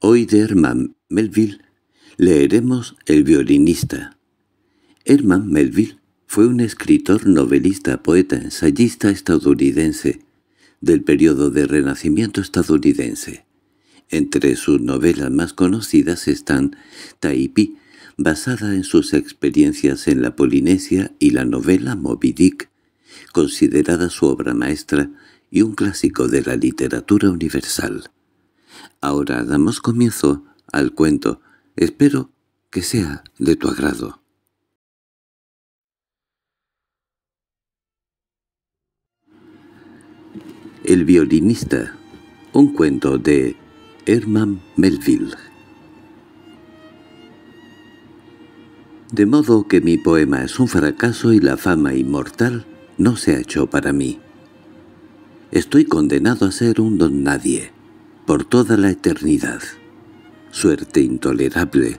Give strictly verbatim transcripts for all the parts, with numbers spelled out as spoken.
Hoy de Herman Melville leeremos El violinista. Herman Melville fue un escritor, novelista, poeta, ensayista estadounidense del período del Renacimiento estadounidense. Entre sus novelas más conocidas están Taipei, basada en sus experiencias en la Polinesia, y la novela Moby Dick, considerada su obra maestra y un clásico de la literatura universal. Ahora damos comienzo al cuento. Espero que sea de tu agrado. El violinista, un cuento de Herman Melville. De modo que mi poema es un fracaso y la fama inmortal no se ha hecho para mí. Estoy condenado a ser un don nadie, por toda la eternidad. Suerte intolerable.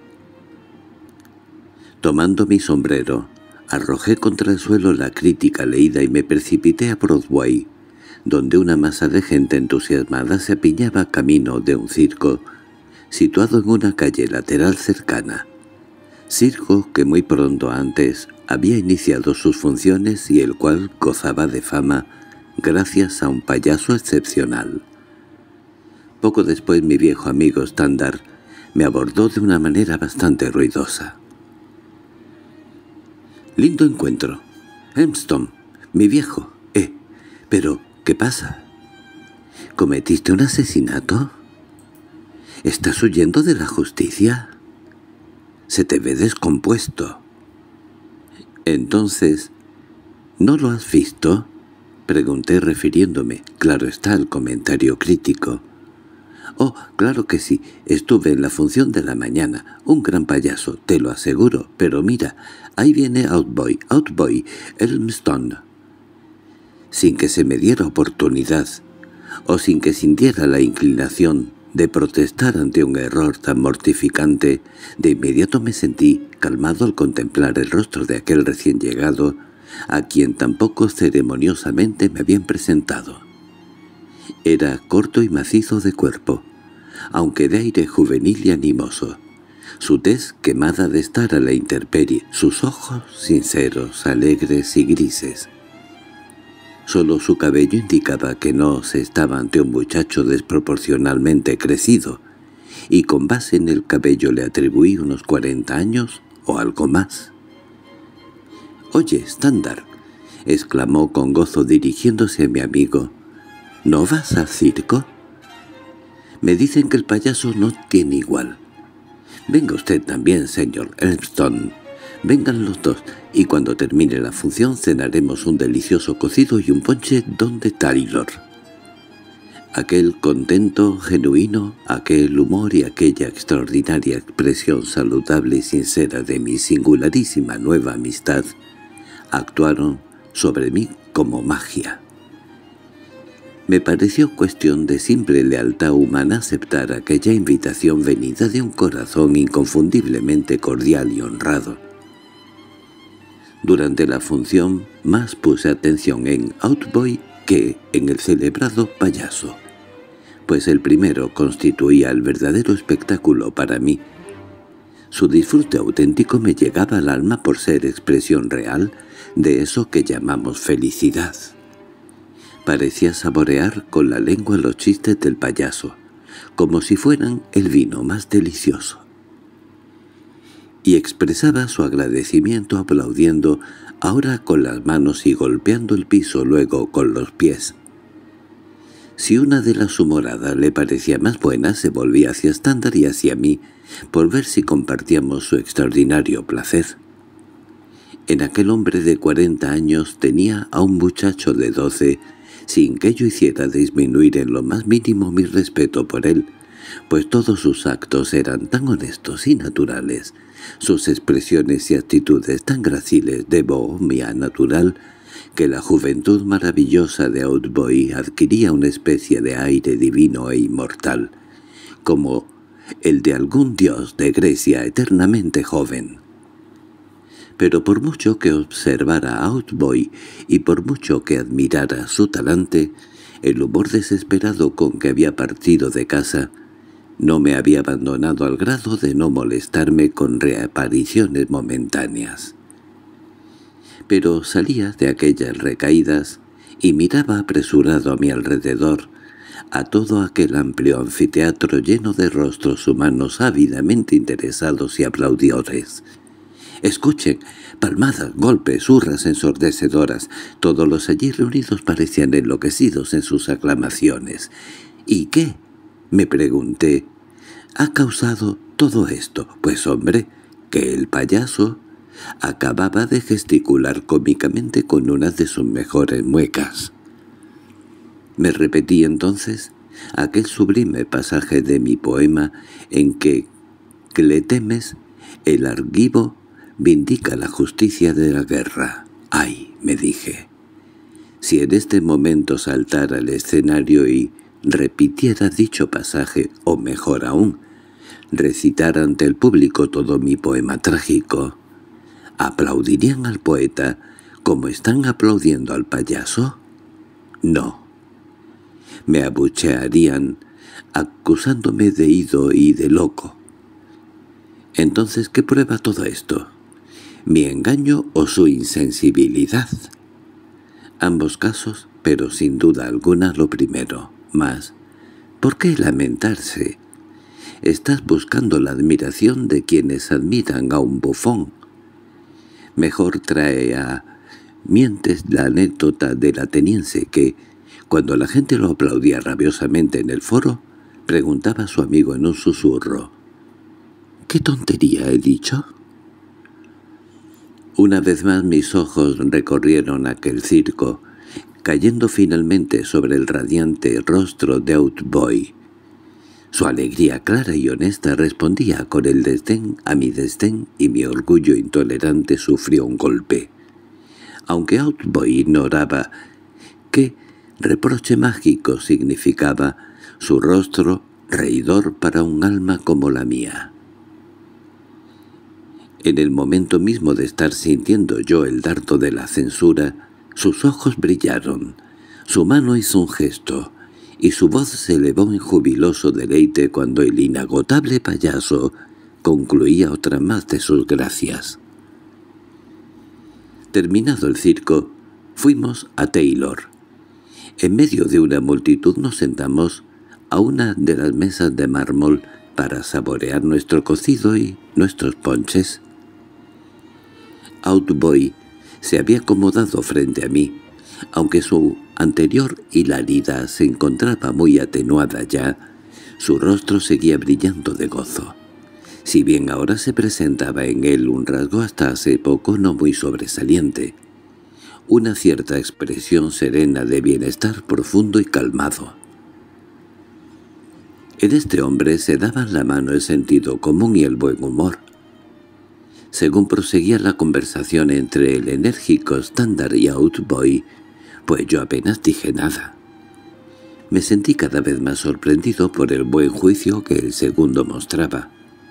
Tomando mi sombrero, arrojé contra el suelo la crítica leída y me precipité a Broadway, donde una masa de gente entusiasmada se apiñaba camino de un circo, situado en una calle lateral cercana. Circo que muy pronto antes había iniciado sus funciones y el cual gozaba de fama gracias a un payaso excepcional. Poco después mi viejo amigo Standard me abordó de una manera bastante ruidosa. «Lindo encuentro. Elmstone, mi viejo. Eh, pero ¿qué pasa? ¿Cometiste un asesinato? ¿Estás huyendo de la justicia? Se te ve descompuesto». «Entonces, ¿no lo has visto?», pregunté refiriéndome, claro está, al comentario crítico. «Oh, claro que sí, estuve en la función de la mañana. Un gran payaso, te lo aseguro. Pero mira, ahí viene Outboy, Outboy, Elmstone». Sin que se me diera oportunidad, o sin que sintiera la inclinación de protestar ante un error tan mortificante, de inmediato me sentí calmado al contemplar el rostro de aquel recién llegado, a quien tampoco ceremoniosamente me habían presentado. Era corto y macizo de cuerpo, aunque de aire juvenil y animoso. Su tez quemada de estar a la intemperie, sus ojos sinceros, alegres y grises. Solo su cabello indicaba que no se estaba ante un muchacho desproporcionalmente crecido, y con base en el cabello le atribuí unos cuarenta años o algo más. «Oye, Standard», exclamó con gozo dirigiéndose a mi amigo, «¿no vas al circo? Me dicen que el payaso no tiene igual. Venga usted también, señor Elmstone. Vengan los dos, y cuando termine la función cenaremos un delicioso cocido y un ponche donde Taylor». Aquel contento genuino, aquel humor y aquella extraordinaria expresión saludable y sincera de mi singularísima nueva amistad actuaron sobre mí como magia. Me pareció cuestión de simple lealtad humana aceptar aquella invitación venida de un corazón inconfundiblemente cordial y honrado. Durante la función más puse atención en Outboy que en el celebrado payaso, pues el primero constituía el verdadero espectáculo para mí. Su disfrute auténtico me llegaba al alma por ser expresión real de eso que llamamos felicidad. Parecía saborear con la lengua los chistes del payaso, como si fueran el vino más delicioso. Y expresaba su agradecimiento aplaudiendo, ahora con las manos y golpeando el piso, luego con los pies. Si una de las humoradas le parecía más buena, se volvía hacia Standard y hacia mí, por ver si compartíamos su extraordinario placer. En aquel hombre de cuarenta años tenía a un muchacho de doce, sin que ello hiciera disminuir en lo más mínimo mi respeto por él, pues todos sus actos eran tan honestos y naturales, sus expresiones y actitudes tan graciles de bohemia natural, que la juventud maravillosa de Outboy adquiría una especie de aire divino e inmortal, como el de algún dios de Grecia eternamente joven. Pero por mucho que observara a Outboy y por mucho que admirara su talante, el humor desesperado con que había partido de casa, no me había abandonado al grado de no molestarme con reapariciones momentáneas. Pero salía de aquellas recaídas y miraba apresurado a mi alrededor, a todo aquel amplio anfiteatro lleno de rostros humanos ávidamente interesados y aplaudidores. «Escuchen, palmadas, golpes, hurras ensordecedoras». Todos los allí reunidos parecían enloquecidos en sus aclamaciones. «¿Y qué?», me pregunté, «ha causado todo esto?» Pues hombre, que el payaso acababa de gesticular cómicamente con una de sus mejores muecas. Me repetí entonces aquel sublime pasaje de mi poema en que Cletemes, el Argivo, vindica la justicia de la guerra. «Ay», me dije, «si en este momento saltara al escenario y repitiera dicho pasaje, o mejor aún, recitara ante el público todo mi poema trágico, ¿aplaudirían al poeta como están aplaudiendo al payaso? No. Me abuchearían, acusándome de ido y de loco. Entonces, ¿qué prueba todo esto? ¿Mi engaño o su insensibilidad? Ambos casos, pero sin duda alguna lo primero. Mas, ¿por qué lamentarse? Estás buscando la admiración de quienes admiran a un bufón. Mejor trae a mientes la anécdota del ateniense que, cuando la gente lo aplaudía rabiosamente en el foro, preguntaba a su amigo en un susurro, «¿Qué tontería he dicho?». Una vez más mis ojos recorrieron aquel circo, cayendo finalmente sobre el radiante rostro de Outboy. Su alegría clara y honesta respondía con el desdén a mi desdén y mi orgullo intolerante sufrió un golpe. Aunque Outboy ignoraba qué reproche mágico significaba, su rostro reidor para un alma como la mía. En el momento mismo de estar sintiendo yo el dardo de la censura, sus ojos brillaron, su mano hizo un gesto, y su voz se elevó en jubiloso deleite cuando el inagotable payaso concluía otra más de sus gracias. Terminado el circo, fuimos a Taylor. En medio de una multitud nos sentamos a una de las mesas de mármol para saborear nuestro cocido y nuestros ponches. Outboy se había acomodado frente a mí, aunque su anterior hilaridad se encontraba muy atenuada ya, su rostro seguía brillando de gozo. Si bien ahora se presentaba en él un rasgo hasta hace poco no muy sobresaliente, una cierta expresión serena de bienestar profundo y calmado. En este hombre se daban la mano el sentido común y el buen humor. Según proseguía la conversación entre el enérgico Standard y Outboy, pues yo apenas dije nada. Me sentí cada vez más sorprendido por el buen juicio que el segundo mostraba.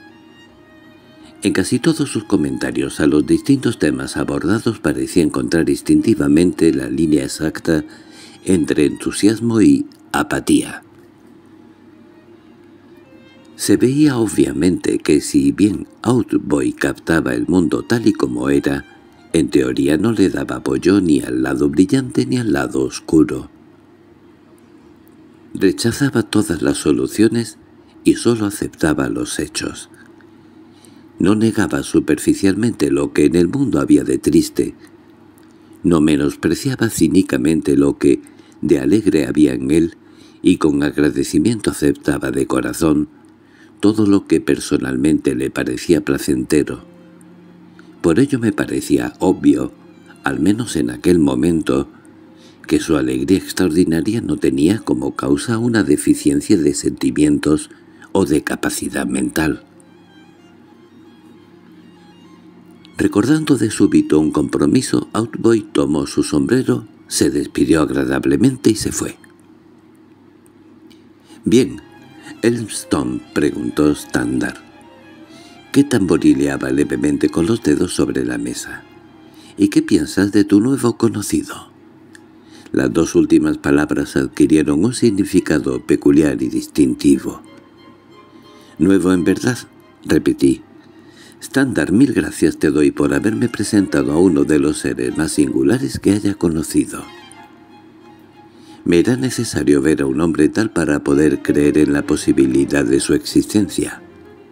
En casi todos sus comentarios a los distintos temas abordados parecía encontrar instintivamente la línea exacta entre entusiasmo y apatía. Se veía obviamente que si bien Outboy captaba el mundo tal y como era, en teoría no le daba apoyo ni al lado brillante ni al lado oscuro. Rechazaba todas las soluciones y sólo aceptaba los hechos. No negaba superficialmente lo que en el mundo había de triste. No menospreciaba cínicamente lo que de alegre había en él y con agradecimiento aceptaba de corazón todo lo que personalmente le parecía placentero. Por ello me parecía obvio, al menos en aquel momento, que su alegría extraordinaria no tenía como causa una deficiencia de sentimientos o de capacidad mental. Recordando de súbito un compromiso, Outboy tomó su sombrero, se despidió agradablemente y se fue. «Bien, Elmstone», preguntó Standard, que tamborileaba levemente con los dedos sobre la mesa. «¿Y qué piensas de tu nuevo conocido?» Las dos últimas palabras adquirieron un significado peculiar y distintivo. —Nuevo en verdad —repetí—. Standard, mil gracias te doy por haberme presentado a uno de los seres más singulares que haya conocido. Me era necesario ver a un hombre tal para poder creer en la posibilidad de su existencia.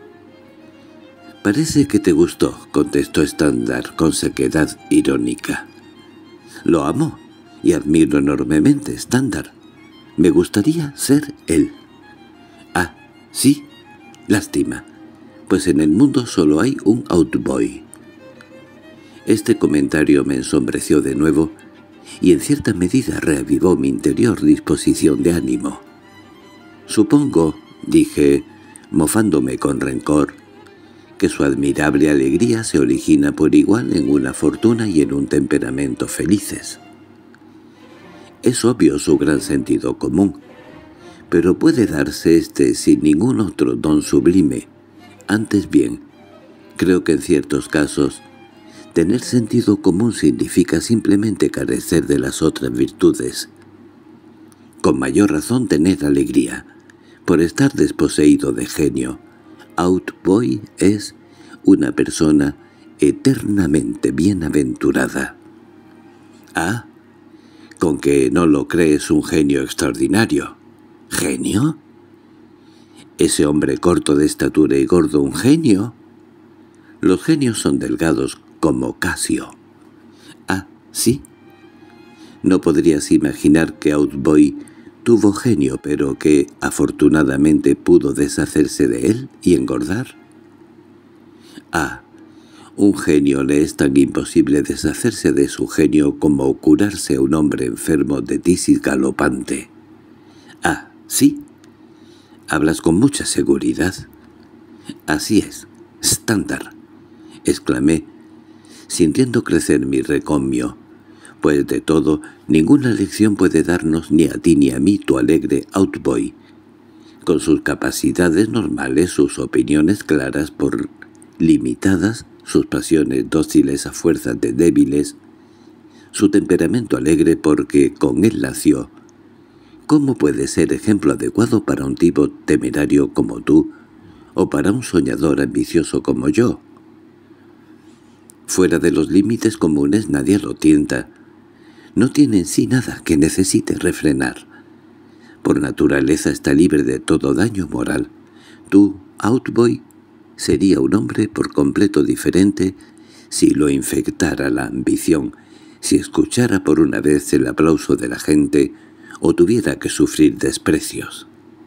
—Parece que te gustó —contestó Standard con sequedad irónica. —Lo amo y admiro enormemente, Standard. Me gustaría ser él. —Ah, sí. Lástima. Pues en el mundo solo hay un Outboy. Este comentario me ensombreció de nuevo y en cierta medida reavivó mi interior disposición de ánimo. Supongo, dije, mofándome con rencor, que su admirable alegría se origina por igual en una fortuna y en un temperamento felices. Es obvio su gran sentido común, pero puede darse éste sin ningún otro don sublime. Antes bien, creo que en ciertos casos, tener sentido común significa simplemente carecer de las otras virtudes. Con mayor razón tener alegría, por estar desposeído de genio. Outboy es una persona eternamente bienaventurada. —Ah, con que no lo crees un genio extraordinario. —¿Genio? ¿Ese hombre corto de estatura y gordo un genio? Los genios son delgados como Casio. —Ah, ¿sí? No podrías imaginar que Outboy tuvo genio, pero que afortunadamente pudo deshacerse de él y engordar. —Ah, un genio le es tan imposible deshacerse de su genio como curarse a un hombre enfermo de tisis galopante. —Ah, ¿sí? Hablas con mucha seguridad. —Así es, Standard —exclamé, sintiendo crecer mi recomio—, pues de todo, ninguna lección puede darnos ni a ti ni a mí tu alegre Outboy. Con sus capacidades normales, sus opiniones claras por limitadas, sus pasiones dóciles a fuerza de débiles, su temperamento alegre porque con él nació. ¿Cómo puede ser ejemplo adecuado para un tipo temerario como tú, o para un soñador ambicioso como yo? Fuera de los límites comunes nadie lo tienta. No tiene en sí nada que necesite refrenar. Por naturaleza está libre de todo daño moral. Tú, Outboy, sería un hombre por completo diferente si lo infectara la ambición, si escuchara por una vez el aplauso de la gente o tuviera que sufrir desprecios.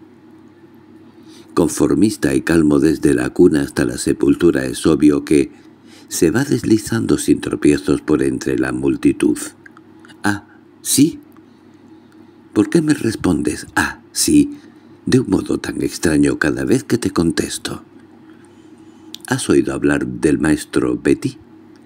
Conformista y calmo desde la cuna hasta la sepultura, es obvio que se va deslizando sin tropiezos por entre la multitud. —Ah, ¿sí? ¿Por qué me respondes «ah, sí» de un modo tan extraño cada vez que te contesto? ¿Has oído hablar del maestro Betty?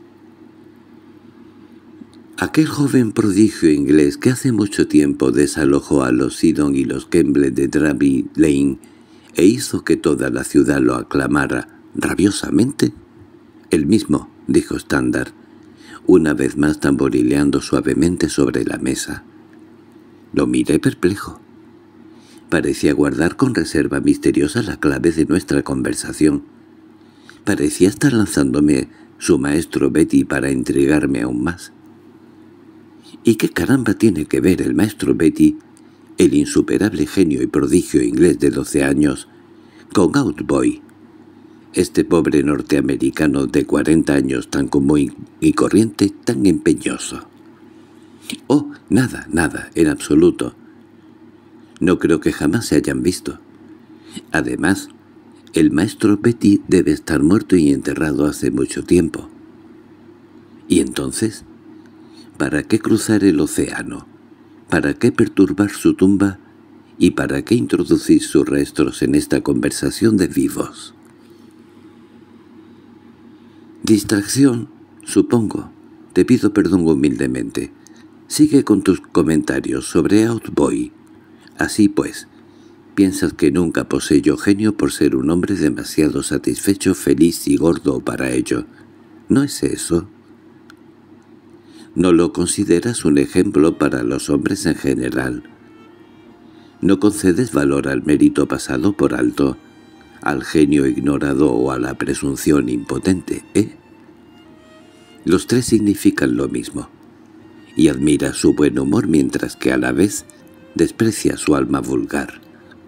Aquel joven prodigio inglés que hace mucho tiempo desalojó a los Sidon y los Kemble de Drury Lane e hizo que toda la ciudad lo aclamara rabiosamente. —El mismo —dijo Standard, una vez más tamborileando suavemente sobre la mesa. Lo miré perplejo. Parecía guardar con reserva misteriosa la clave de nuestra conversación. Parecía estar lanzándome su maestro Betty para intrigarme aún más. ¿Y qué caramba tiene que ver el maestro Betty, el insuperable genio y prodigio inglés de doce años, con Outboy, este pobre norteamericano de cuarenta años tan común y corriente, tan empeñoso? —Oh, nada, nada, en absoluto. No creo que jamás se hayan visto. Además, el maestro Betty debe estar muerto y enterrado hace mucho tiempo. ¿Y entonces? ¿Para qué cruzar el océano? ¿Para qué perturbar su tumba? ¿Y para qué introducir sus restos en esta conversación de vivos? Distracción, supongo. Te pido perdón humildemente. Sigue con tus comentarios sobre Outboy. Así pues, piensas que nunca poseyó genio por ser un hombre demasiado satisfecho, feliz y gordo para ello. ¿No es eso? ¿No lo consideras un ejemplo para los hombres en general? ¿No concedes valor al mérito pasado por alto, al genio ignorado o a la presunción impotente, ¿eh? Los tres significan lo mismo, y admira su buen humor mientras que a la vez desprecia su alma vulgar.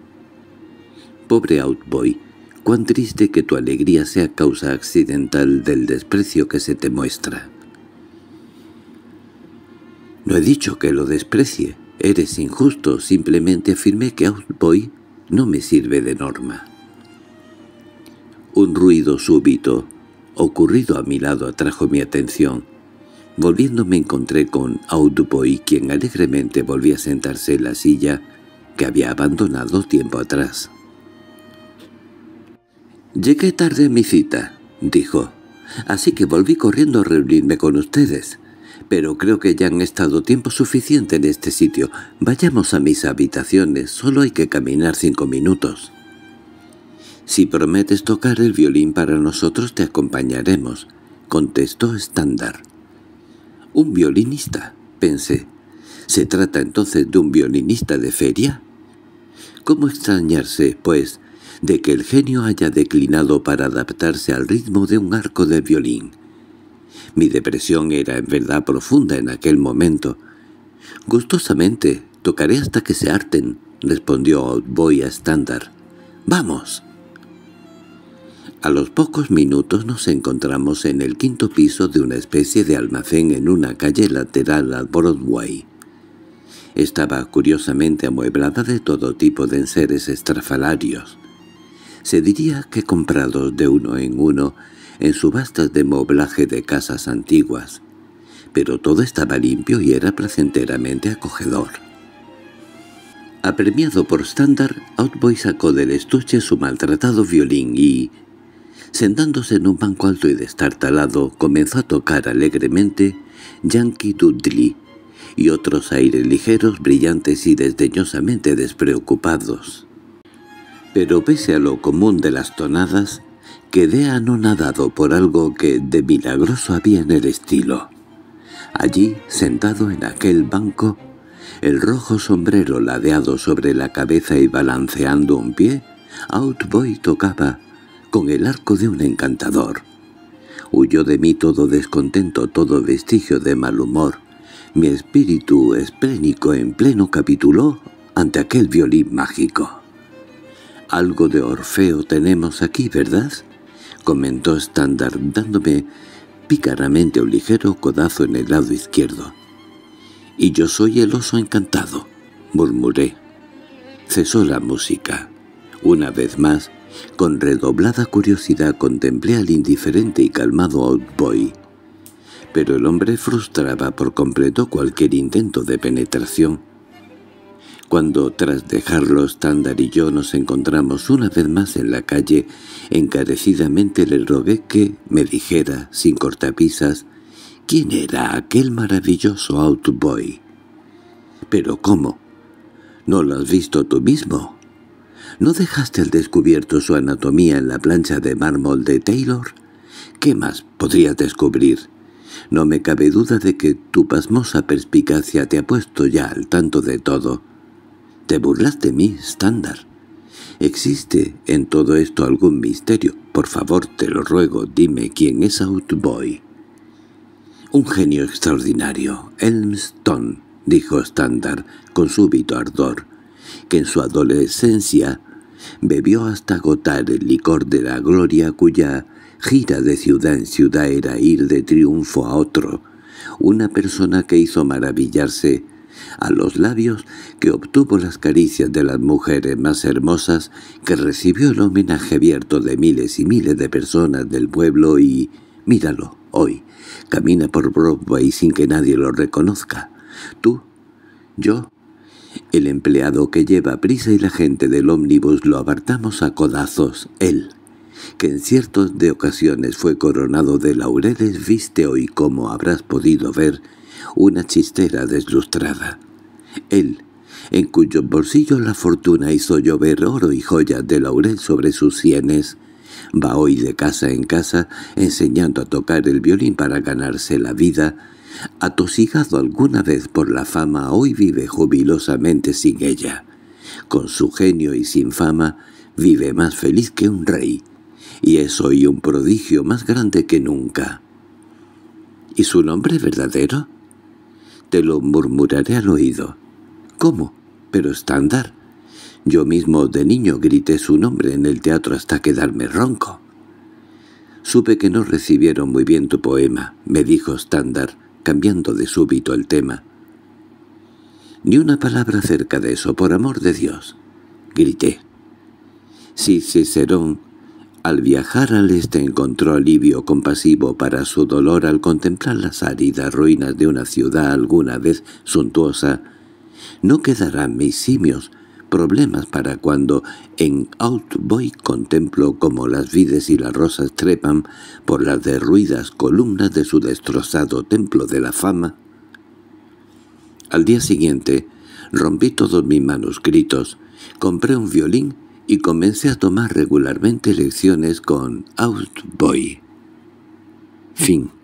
Pobre Outboy, cuán triste que tu alegría sea causa accidental del desprecio que se te muestra. No he dicho que lo desprecie, eres injusto, simplemente afirmé que Outboy no me sirve de norma. Un ruido súbito, ocurrido a mi lado, atrajo mi atención. Volviendo me encontré con Outboy, quien alegremente volvía a sentarse en la silla que había abandonado tiempo atrás. «Llegué tarde a mi cita», dijo, «así que volví corriendo a reunirme con ustedes. Pero creo que ya han estado tiempo suficiente en este sitio. Vayamos a mis habitaciones, solo hay que caminar cinco minutos». «Si prometes tocar el violín para nosotros te acompañaremos», contestó Standard. «¿Un violinista?», pensé. ¿Se trata entonces de un violinista de feria? ¿Cómo extrañarse, pues, de que el genio haya declinado para adaptarse al ritmo de un arco de violín? Mi depresión era en verdad profunda en aquel momento. «Gustosamente, tocaré hasta que se harten», respondió Outboy a Standard. «¡Vamos!». A los pocos minutos nos encontramos en el quinto piso de una especie de almacén en una calle lateral a Broadway. Estaba curiosamente amueblada de todo tipo de enseres estrafalarios. Se diría que comprados de uno en uno en subastas de moblaje de casas antiguas, pero todo estaba limpio y era placenteramente acogedor. Apremiado por Standard, Outboy sacó del estuche su maltratado violín y, sentándose en un banco alto y destartalado, comenzó a tocar alegremente Yankee Doodle y otros aires ligeros, brillantes y desdeñosamente despreocupados. Pero pese a lo común de las tonadas, quedé anonadado por algo que de milagroso había en el estilo. Allí, sentado en aquel banco, el rojo sombrero ladeado sobre la cabeza y balanceando un pie, Outboy tocaba con el arco de un encantador. Huyó de mí todo descontento, todo vestigio de mal humor. Mi espíritu esplénico en pleno capituló ante aquel violín mágico. «Algo de Orfeo tenemos aquí, ¿verdad?», comentó Standard, dándome pícaramente un ligero codazo en el lado izquierdo. «Y yo soy el oso encantado», murmuré. Cesó la música. Una vez más, con redoblada curiosidad contemplé al indiferente y calmado Outboy. Pero el hombre frustraba por completo cualquier intento de penetración. Cuando, tras dejarlo, Standard y yo nos encontramos una vez más en la calle, encarecidamente le rogué que me dijera, sin cortapisas, quién era aquel maravilloso Outboy. «¿Pero cómo? ¿No lo has visto tú mismo? ¿No dejaste al descubierto su anatomía en la plancha de mármol de Taylor? ¿Qué más podrías descubrir? No me cabe duda de que tu pasmosa perspicacia te ha puesto ya al tanto de todo. Te burlas de mí, Standard. ¿Existe en todo esto algún misterio? Por favor, te lo ruego, dime quién es Outboy». «Un genio extraordinario, Elmstone», dijo Standard con súbito ardor, que en su adolescencia bebió hasta agotar el licor de la gloria cuya gira de ciudad en ciudad era ir de triunfo a otro, una persona que hizo maravillarse a los labios, que obtuvo las caricias de las mujeres más hermosas, que recibió el homenaje abierto de miles y miles de personas del pueblo y, míralo, hoy, camina por Broadway sin que nadie lo reconozca. Tú, yo, el empleado que lleva prisa y la gente del ómnibus lo apartamos a codazos. Él, que en ciertas de ocasiones fue coronado de laureles, viste hoy, como habrás podido ver, una chistera deslustrada. Él, en cuyos bolsillos la fortuna hizo llover oro y joyas de laurel sobre sus sienes, va hoy de casa en casa enseñando a tocar el violín para ganarse la vida. Atosigado alguna vez por la fama, hoy vive jubilosamente sin ella. Con su genio y sin fama, vive más feliz que un rey, y es hoy un prodigio más grande que nunca. —¿Y su nombre verdadero? —Te lo murmuraré al oído. —¿Cómo? —Pero Stendhal. Yo mismo de niño grité su nombre en el teatro hasta quedarme ronco. —Supe que no recibieron muy bien tu poema —me dijo Stendhal, cambiando de súbito el tema. —Ni una palabra acerca de eso, por amor de Dios —grité. Si Cicerón al viajar al este encontró alivio compasivo para su dolor al contemplar las áridas ruinas de una ciudad alguna vez suntuosa, no quedarán mis simios problemas para cuando en Outboy contemplo cómo las vides y las rosas trepan por las derruidas columnas de su destrozado templo de la fama. Al día siguiente rompí todos mis manuscritos, compré un violín y comencé a tomar regularmente lecciones con Outboy. Fin.